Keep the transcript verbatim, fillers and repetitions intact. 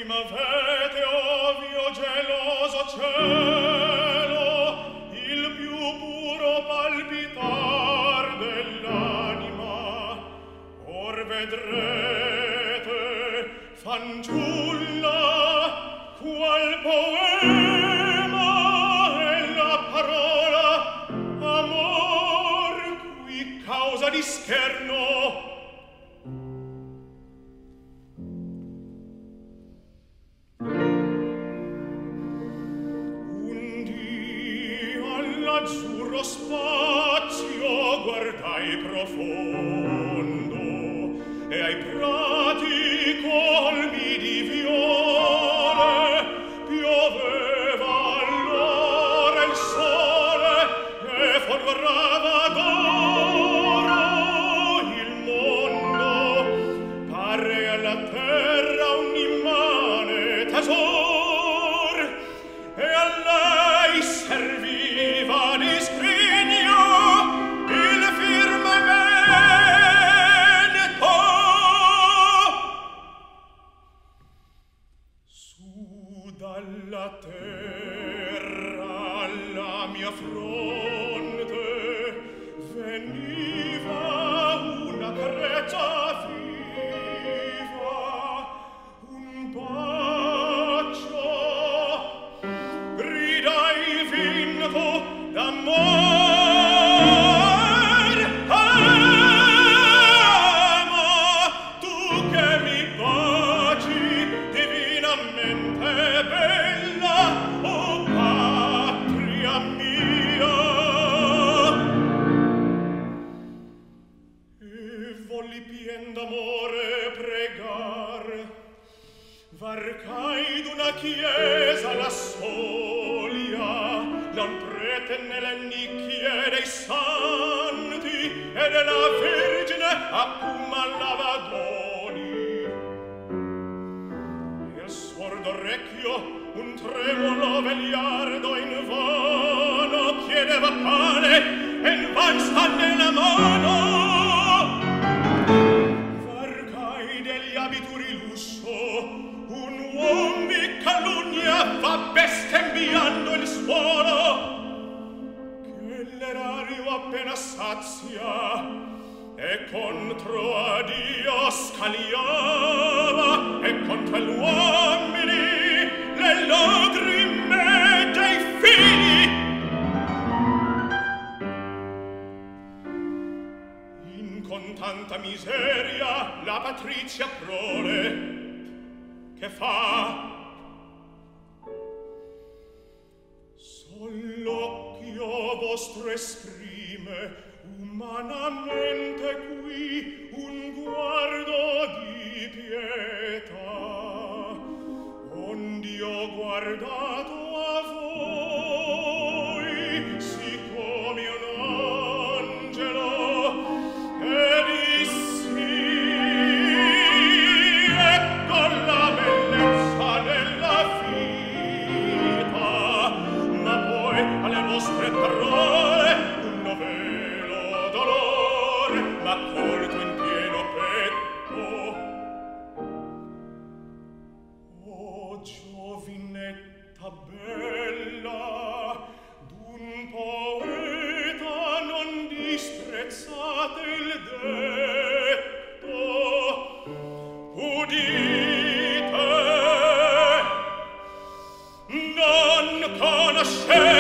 cui m'avete, ovvio geloso cielo, il più puro palpitar dell'anima. Or vedrete, fanciulla, qual poema è la parola amor, qui causa di scherno. All'azzurro spazio guardai profondo e ai prati colmi di viole pioveva allora il sole e folgorava d'oro il mondo. Parre alla terra un immane tesor e a lei serviva di scrigno il firmamento. Su dalla terra alla mia fronte veniva una creatura viva, un bacio, gridai vinto d'amor. Ama, tu che mi baci, divinamente bella, oh patria mia. E volli pien d'amore pregar, varcai d'una chiesa la soglia, da un prete nelle nicchie dei santi e della Vergine accuma lavadoni. E al sordo orecchio un tremulo vegliardo invano chiedeva pane e invan sta nella mano. Varcai degli abituri lusso, un uom di calunnia va bestembiando il suolo, che l'erario appena sazia e contro a Dio scagliava e contro gli uomini le lagrime dei figli. In con tanta miseria la patrizia prole che fa? Sol l'occhio vostro esprime umanamente qui un guardo di pietà, ond'io ho guardato a voi siccome un angelo e dissi ecco la bellezza della vita, ma poi alle vostre parole un novelo dolore m'ha colto in pieno petto. Oh giovinetta bella, d'un poeta non disprezzate il detto, udite, non conoscete